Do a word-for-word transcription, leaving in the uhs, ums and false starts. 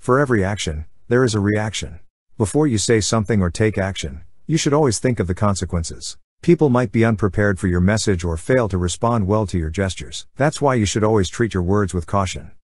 For every action, there is a reaction. Before you say something or take action, you should always think of the consequences. People might be unprepared for your message or fail to respond well to your gestures. That's why you should always treat your words with caution.